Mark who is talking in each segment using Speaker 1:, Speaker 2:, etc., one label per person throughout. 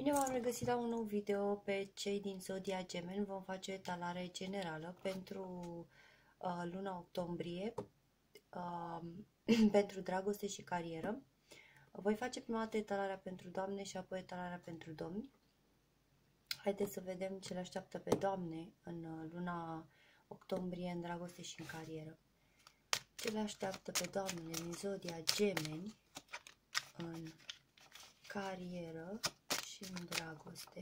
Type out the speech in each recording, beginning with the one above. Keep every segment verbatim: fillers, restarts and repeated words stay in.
Speaker 1: Bine v-am regăsit la un nou video pe cei din Zodia Gemeni. Vom face o etalare generală pentru uh, luna octombrie, uh, pentru dragoste și carieră. Voi face prima dată etalarea pentru doamne și apoi etalarea pentru domni. Haideți să vedem ce le așteaptă pe doamne în uh, luna octombrie în dragoste și în carieră. Ce le așteaptă pe doamnele din Zodia Gemeni în carieră și în dragoste.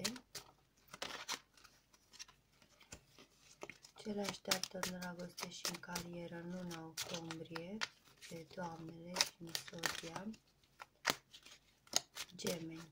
Speaker 1: Ce le așteaptă în dragoste și în carieră în luna octombrie pe doamnele din Zodia Gemeni.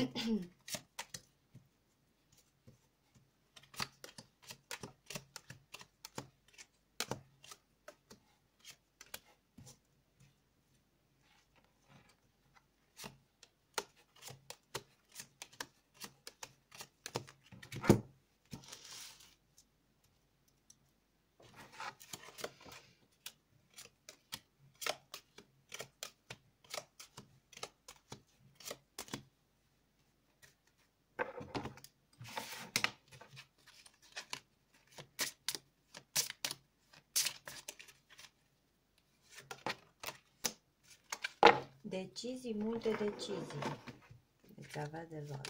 Speaker 1: Decizii, multe decizii veți avea de luat.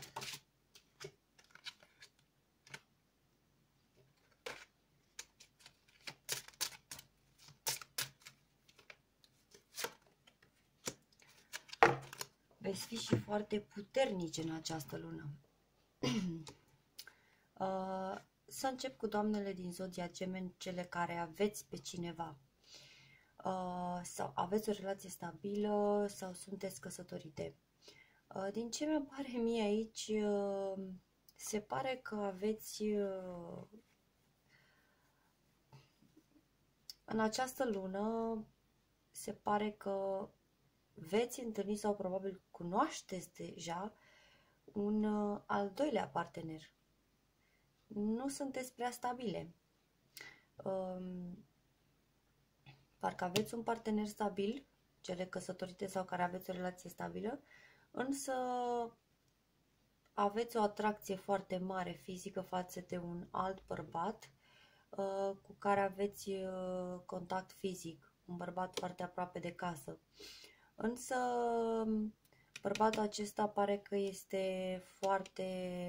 Speaker 1: Veți fi și foarte puternici în această lună. Să încep cu doamnele din Zodia Gemeni, cele care aveți pe cineva. Uh, sau aveți o relație stabilă sau sunteți căsătorite. Uh, din ce mi apare mie aici, uh, se pare că aveți uh, în această lună, se pare că veți întâlni sau probabil cunoașteți deja un uh, al doilea partener. Nu sunteți prea stabile. Uh, Parcă aveți un partener stabil, cele căsătorite sau care aveți o relație stabilă, însă aveți o atracție foarte mare fizică față de un alt bărbat uh, cu care aveți uh, contact fizic, un bărbat foarte aproape de casă. Însă bărbatul acesta pare că este foarte...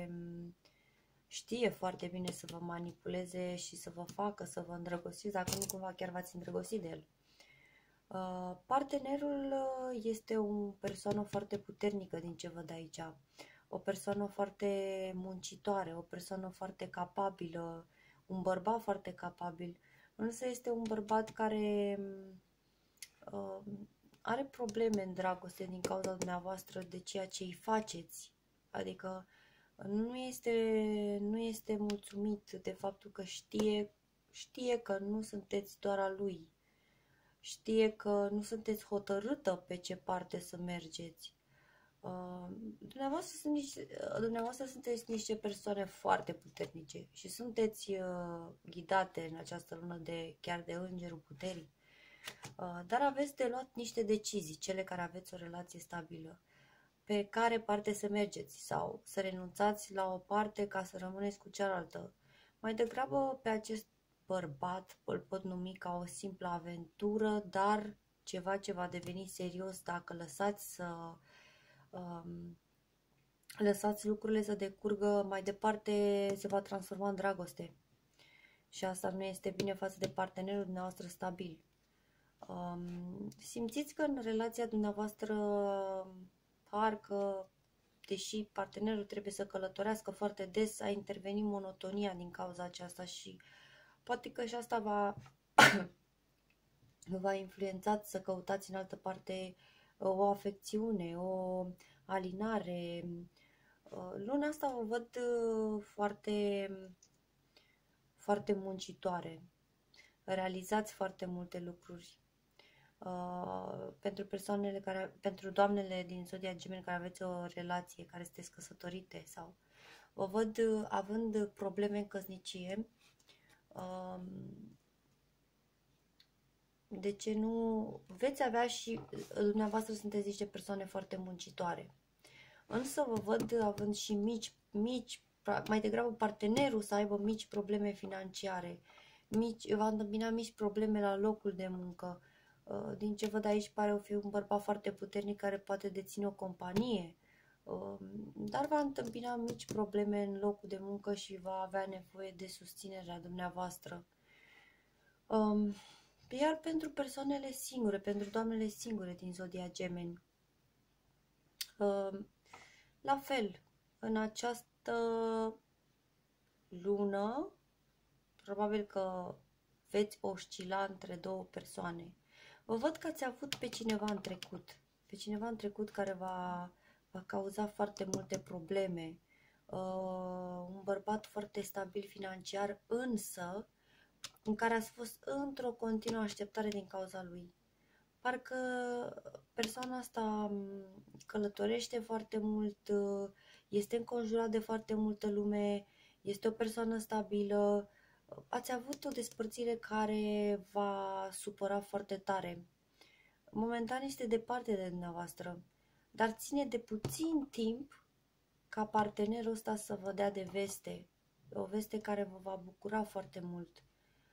Speaker 1: știe foarte bine să vă manipuleze și să vă facă să vă îndrăgostiți, dacă nu cumva chiar v-ați îndrăgostit de el. Uh, partenerul este o persoană foarte puternică din ce văd aici, o persoană foarte muncitoare, o persoană foarte capabilă, un bărbat foarte capabil, însă este un bărbat care uh, are probleme în dragoste din cauza dumneavoastră de ceea ce îi faceți, adică nu este, nu este mulțumit de faptul că știe, știe că nu sunteți doar a lui. Știe că nu sunteți hotărâtă pe ce parte să mergeți. Uh, dumneavoastră, sunt niște, dumneavoastră sunteți niște persoane foarte puternice și sunteți uh, ghidate în această lună de, chiar de îngerul puterii. Uh, dar aveți de luat niște decizii, cele care aveți o relație stabilă. Pe care parte să mergeți sau să renunțați la o parte ca să rămâneți cu cealaltă. Mai degrabă pe acest bărbat îl pot numi ca o simplă aventură, dar ceva ce va deveni serios dacă lăsați să um, lăsați lucrurile să decurgă mai departe, se va transforma în dragoste. Și asta nu este bine față de partenerul dumneavoastră stabil. Um, simțiți că în relația dumneavoastră parcă, deși partenerul trebuie să călătorească foarte des, a intervenit monotonia din cauza aceasta și poate că și asta va va influența să căutați în altă parte o afecțiune, o alinare. Luna asta o văd foarte, foarte muncitoare. Realizați foarte multe lucruri. Uh, pentru persoanele care, pentru doamnele din Zodia Gemeni care aveți o relație, care sunteți căsătorite sau vă văd uh, având probleme în căsnicie, uh, de ce nu veți avea și dumneavoastră sunteți niște persoane foarte muncitoare. Însă vă văd având și mici, mici, mai degrabă partenerul să aibă mici probleme financiare, mici, va întâmpina mici probleme la locul de muncă. Din ce văd aici pare o fi un bărbat foarte puternic care poate deține o companie, dar va întâmpina mici probleme în locul de muncă și va avea nevoie de susținerea dumneavoastră. Iar pentru persoanele singure, pentru doamnele singure din zodia Gemeni, la fel, în această lună, probabil că veți oscila între două persoane. Vă văd că ați avut pe cineva în trecut, pe cineva în trecut care va, va cauza foarte multe probleme, uh, un bărbat foarte stabil financiar, însă în care ați fost într-o continuă așteptare din cauza lui. Parcă persoana asta călătorește foarte mult, este înconjurat de foarte multă lume, este o persoană stabilă. Ați avut o despărțire care va supăra foarte tare. Momentan este departe de dumneavoastră, dar ține de puțin timp ca partenerul ăsta să vă dea de veste, o veste care vă va bucura foarte mult.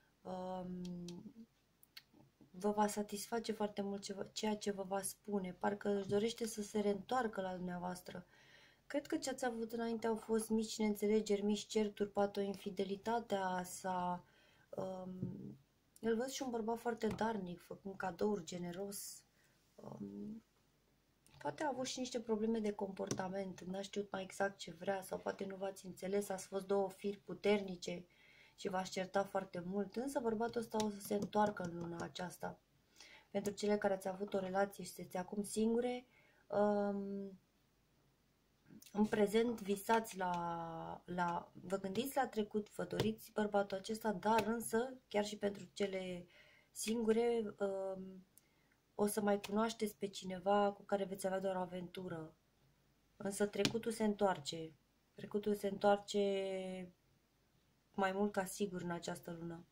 Speaker 1: Vă va satisface foarte mult ceea ce vă va spune, parcă își dorește să se reîntoarcă la dumneavoastră. Cred că ce ați avut înainte au fost mici neînțelegeri, mici certuri, poate o infidelitatea sa. Um, îl văd și un bărbat foarte darnic, făcând cadouri, generos. Um, poate a avut și niște probleme de comportament, n-a știut mai exact ce vrea sau poate nu v-ați înțeles, ați fost două firi puternice și v-ați certat foarte mult, însă bărbatul ăsta o să se întoarcă în luna aceasta. Pentru cele care ați avut o relație și sunteți acum singure, um, în prezent visați la, la, vă gândiți la trecut, vă doriți bărbatul acesta, dar însă, chiar și pentru cele singure, um, o să mai cunoașteți pe cineva cu care veți avea doar o aventură. Însă trecutul se întoarce. Trecutul se întoarce mai mult ca sigur în această lună.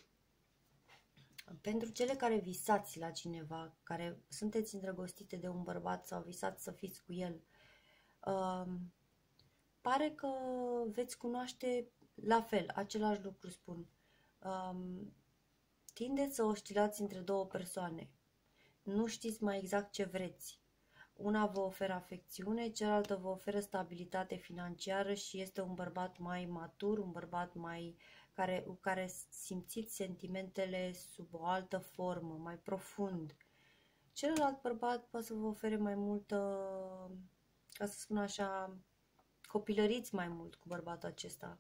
Speaker 1: Pentru cele care visați la cineva, care sunteți îndrăgostite de un bărbat sau visați să fiți cu el, um, pare că veți cunoaște la fel, același lucru spun. Um, tindeți să oscilați între două persoane. Nu știți mai exact ce vreți. Una vă oferă afecțiune, cealaltă vă oferă stabilitate financiară și este un bărbat mai matur, un bărbat mai care, cu care simțiți sentimentele sub o altă formă, mai profund. Celălalt bărbat poate să vă ofere mai multă, ca să spun așa, copilăriți mai mult cu bărbatul acesta.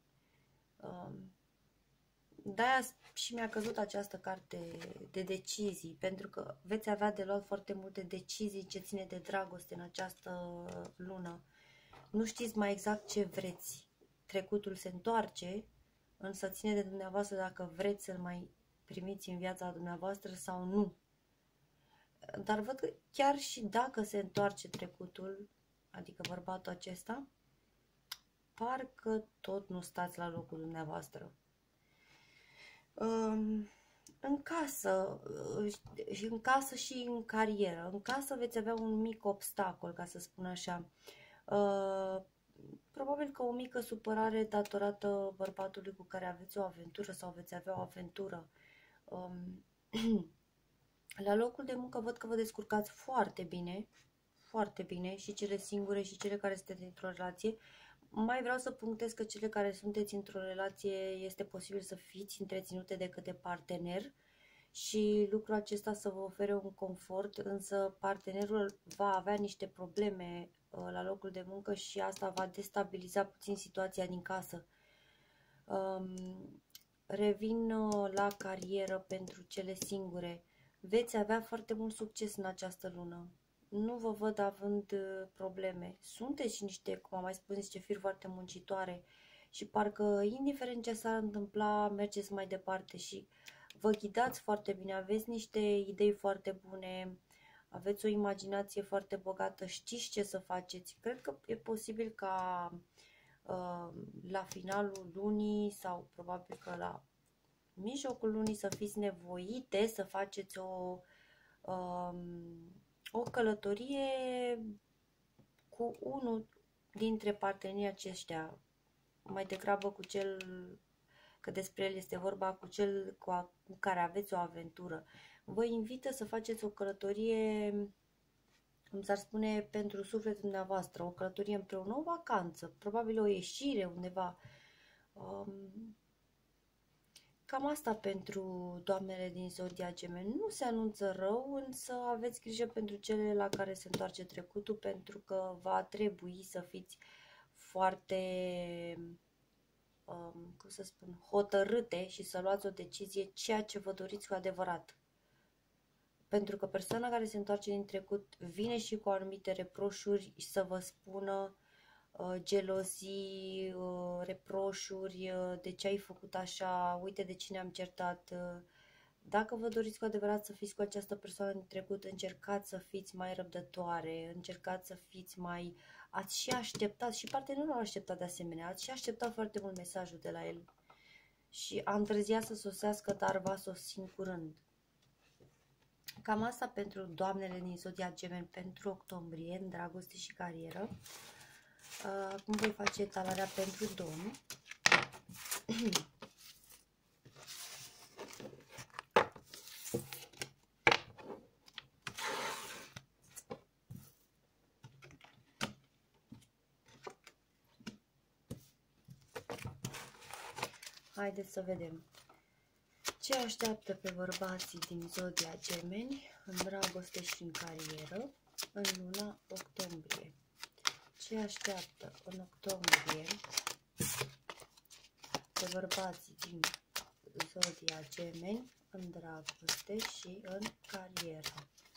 Speaker 1: De-aia și mi-a căzut această carte de decizii, pentru că veți avea de luat foarte multe decizii ce ține de dragoste în această lună. Nu știți mai exact ce vreți. Trecutul se întoarce, însă ține de dumneavoastră dacă vreți să-l mai primiți în viața dumneavoastră sau nu. Dar văd că chiar și dacă se întoarce trecutul, adică bărbatul acesta, parcă tot nu stați la locul dumneavoastră. În casă, în casă și în carieră. În casă veți avea un mic obstacol, ca să spun așa. Probabil că o mică supărare datorată bărbatului cu care aveți o aventură sau veți avea o aventură. La locul de muncă văd că vă descurcați foarte bine, foarte bine, și cele singure și cele care sunteți într-o relație. Mai vreau să punctez că cele care sunteți într-o relație este posibil să fiți întreținute de către partener și lucrul acesta să vă ofere un confort, însă partenerul va avea niște probleme uh, la locul de muncă și asta va destabiliza puțin situația din casă. Um, revin uh, la carieră pentru cele singure. Veți avea foarte mult succes în această lună. Nu vă văd având probleme. Sunteți niște, cum am mai spus, niște firi foarte muncitoare și parcă, indiferent ce s-ar întâmpla, mergeți mai departe și vă ghidați foarte bine, aveți niște idei foarte bune, aveți o imaginație foarte bogată, știți ce să faceți. Cred că e posibil ca uh, la finalul lunii sau probabil că la mijlocul lunii să fiți nevoite să faceți o... Uh, o călătorie cu unul, dintre partenerii aceștia, mai degrabă cu cel, că despre el este vorba, cu cel cu, a, cu care aveți o aventură, vă invită să faceți o călătorie, cum s-ar spune, pentru sufletul dumneavoastră, o călătorie împreună, o vacanță, probabil o ieșire undeva. Um, cam asta pentru doamnele din Zodia Gemeni. Nu se anunță rău, însă aveți grijă pentru cele la care se întoarce trecutul, pentru că va trebui să fiți foarte, um, cum să spun, hotărâte și să luați o decizie, ceea ce vă doriți cu adevărat. Pentru că persoana care se întoarce din trecut vine și cu anumite reproșuri să vă spună uh, gelozii, uh, reproșuri, uh, de ce ai făcut așa, uite de cine am certat. Uh, dacă vă doriți cu adevărat să fiți cu această persoană din trecut, încercați să fiți mai răbdătoare, încercați să fiți mai... Ați și așteptat, și partenerul a așteptat de asemenea, ați și așteptat foarte mult mesajul de la el. Și a întârziat să sosească, dar va sosi în curând. Cam asta pentru doamnele din Zodia Gemeni pentru octombrie, în dragoste și carieră. Acum voi face etalarea pentru domn. Haideți să vedem ce așteaptă pe bărbații din Zodia Gemeni în dragoste și în carieră în luna octombrie. Ce așteaptă în octombrie pe bărbații din Zodia Gemeni în dragoste și în carieră.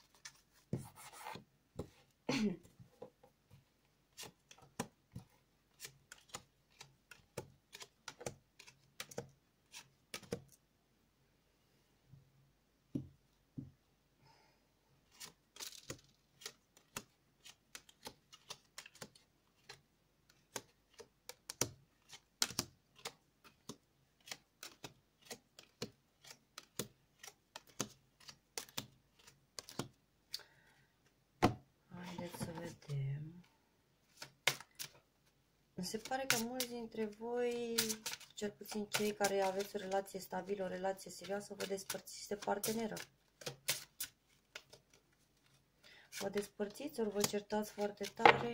Speaker 1: Se pare că mulți dintre voi, cel puțin cei care aveți o relație stabilă, o relație serioasă, vă despărțiți de parteneră. Vă despărțiți, ori vă certați foarte tare.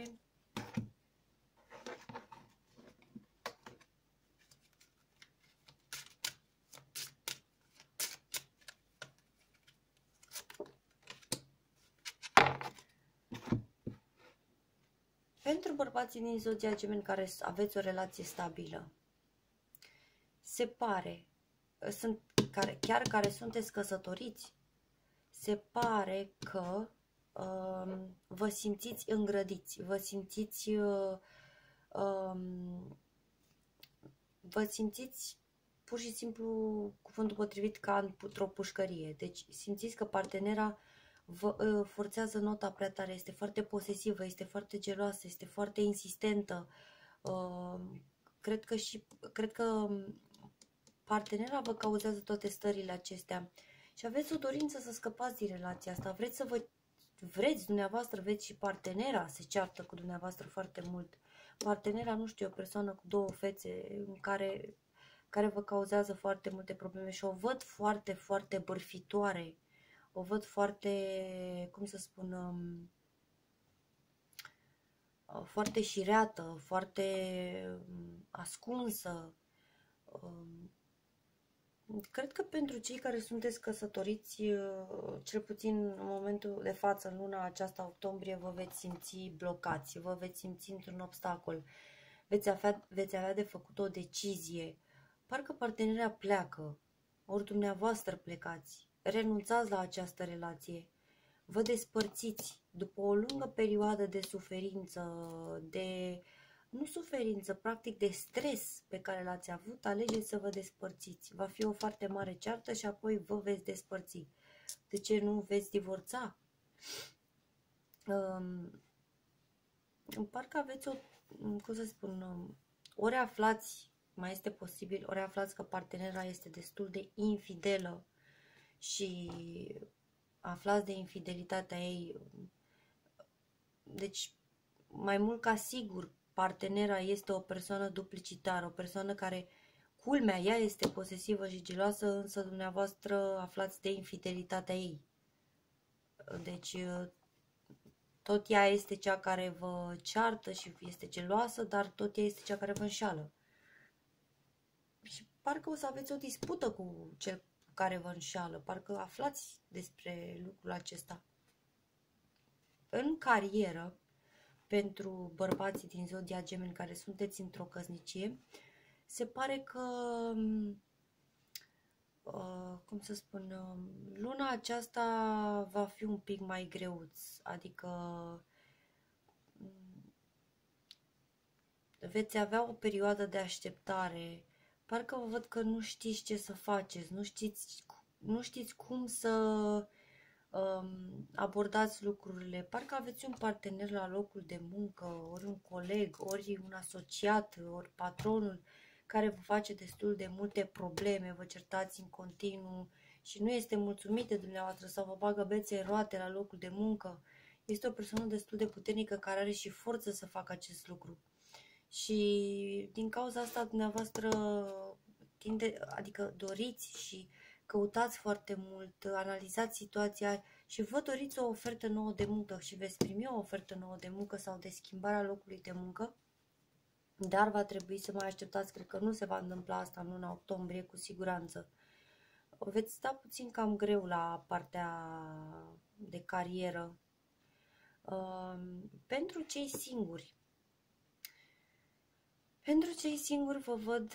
Speaker 1: Pentru bărbații din Zodia Gemeni care aveți o relație stabilă, se pare, sunt, care, chiar care sunteți căsătoriți, se pare că uh, vă simțiți îngrădiți, vă simțiți, uh, um, vă simțiți pur și simplu, cuvântul potrivit, ca într-o pușcărie. Deci simțiți că partenera vă uh, forțează nota prea tare, este foarte posesivă, este foarte geloasă, este foarte insistentă. Uh, cred că și cred că partenera vă cauzează toate stările acestea și aveți o dorință să scăpați din relația asta. Vreți să vă vreți dumneavoastră, vreți și partenera se ceartă cu dumneavoastră foarte mult. Partenera, nu știu, o persoană cu două fețe în care care vă cauzează foarte multe probleme și o văd foarte, foarte bârfitoare. O văd foarte, cum să spun, um, foarte șireată, foarte um, ascunsă. Um, cred că pentru cei care sunteți căsătoriți, uh, cel puțin în momentul de față, în luna aceasta, octombrie, vă veți simți blocați, vă veți simți într-un obstacol, veți avea, veți avea de făcut o decizie. Parcă partenera pleacă, ori dumneavoastră plecați. Renunțați la această relație, vă despărțiți după o lungă perioadă de suferință, de, nu suferință, practic de stres pe care l-ați avut, alegeți să vă despărțiți. Va fi o foarte mare ceartă și apoi vă veți despărți. De ce nu veți divorța? Um, parcă aveți o, cum să spun, um, ori aflați, mai este posibil, ori aflați că partenera este destul de infidelă, și aflați de infidelitatea ei, deci mai mult ca sigur partenera este o persoană duplicitară, o persoană care, culmea, ea este posesivă și geloasă, însă dumneavoastră aflați de infidelitatea ei. Deci tot ea este cea care vă ceartă și este geloasă, dar tot ea este cea care vă înșală. Și parcă o să aveți o dispută cu cel care vă înșală, parcă aflați despre lucrul acesta. În carieră, pentru bărbații din zodia Gemeni care sunteți într-o căsnicie, se pare că, uh, cum să spun, uh, luna aceasta va fi un pic mai greuț, adică um, veți avea o perioadă de așteptare. Parcă vă văd că nu știți ce să faceți, nu știți, nu știți cum să um, abordați lucrurile. Parcă aveți un partener la locul de muncă, ori un coleg, ori un asociat, ori patronul, care vă face destul de multe probleme, vă certați în continuu și nu este mulțumit de dumneavoastră sau vă bagă bețe în roate la locul de muncă. Este o persoană destul de puternică care are și forță să facă acest lucru. Și din cauza asta dumneavoastră tinde, adică doriți și căutați foarte mult, analizați situația și vă doriți o ofertă nouă de muncă și veți primi o ofertă nouă de muncă sau de schimbarea locului de muncă, dar va trebui să mai așteptați, cred că nu se va întâmpla asta în luna octombrie cu siguranță. Veți sta puțin cam greu la partea de carieră. Pentru cei singuri, Pentru cei singuri vă văd,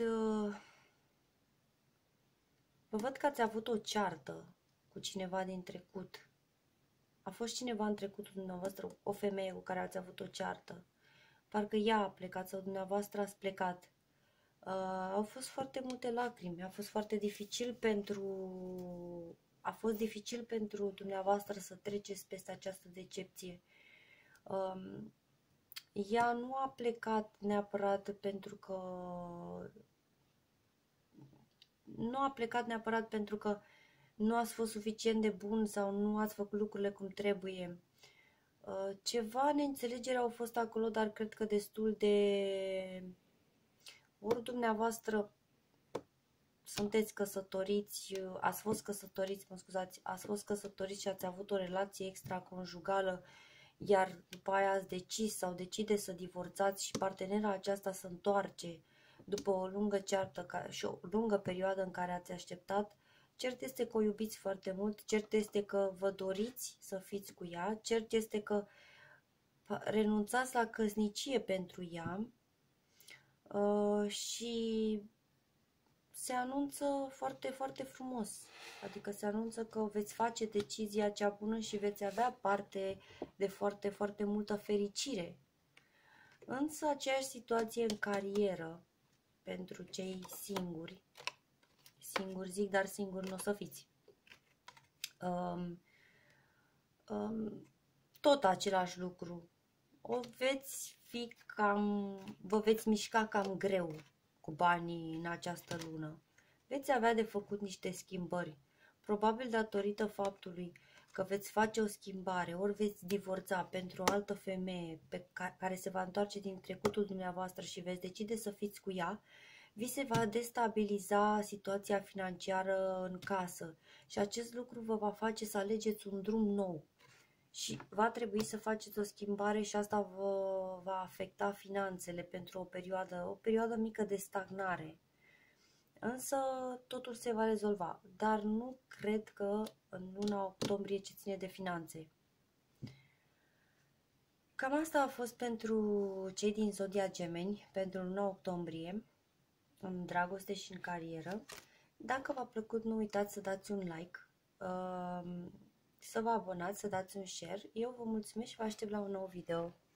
Speaker 1: vă văd că ați avut o ceartă cu cineva din trecut. A fost cineva în trecutul dumneavoastră, o femeie cu care ați avut o ceartă. Parcă ea a plecat sau dumneavoastră ați plecat. Uh, au fost foarte multe lacrimi, a fost foarte dificil pentru... A fost dificil pentru dumneavoastră să treceți peste această decepție. Um, Ea nu a plecat neapărat pentru că nu a plecat neapărat pentru că nu ați fost suficient de bun sau nu ați făcut lucrurile cum trebuie. Ceva neînțelegeri au fost acolo, dar cred că destul de... Ori dumneavoastră sunteți căsătoriți, ați fost căsătoriți, mă scuzați, ați fost căsătoriți și ați avut o relație extraconjugală, iar după aia ați decis sau decide să divorțați și partenera aceasta se întoarce după o lungă ceartă și o lungă perioadă în care ați așteptat. Cert este că o iubiți foarte mult, cert este că vă doriți să fiți cu ea, cert este că renunțați la căsnicie pentru ea uh, și se anunță foarte, foarte frumos. Adică se anunță că veți face decizia cea bună și veți avea parte de foarte, foarte multă fericire. Însă aceeași situație în carieră pentru cei singuri, singuri zic, dar singuri nu o să fiți. Um, um, tot același lucru. O veți fi cam, vă veți mișca cam greu cu banii în această lună. Veți avea de făcut niște schimbări, probabil datorită faptului că veți face o schimbare, ori veți divorța pentru o altă femeie pe care, care se va întoarce din trecutul dumneavoastră și veți decide să fiți cu ea, vi se va destabiliza situația financiară în casă și acest lucru vă va face să alegeți un drum nou. Și va trebui să faceți o schimbare și asta vă va afecta finanțele pentru o perioadă, o perioadă mică de stagnare. Însă totul se va rezolva, dar nu cred că în luna octombrie ce ține de finanțe. Cam asta a fost pentru cei din zodia Gemeni, pentru luna octombrie, în dragoste și în carieră. Dacă v-a plăcut, nu uitați să dați un like, să vă abonați, să dați un share. Eu vă mulțumesc și vă aștept la un nou video.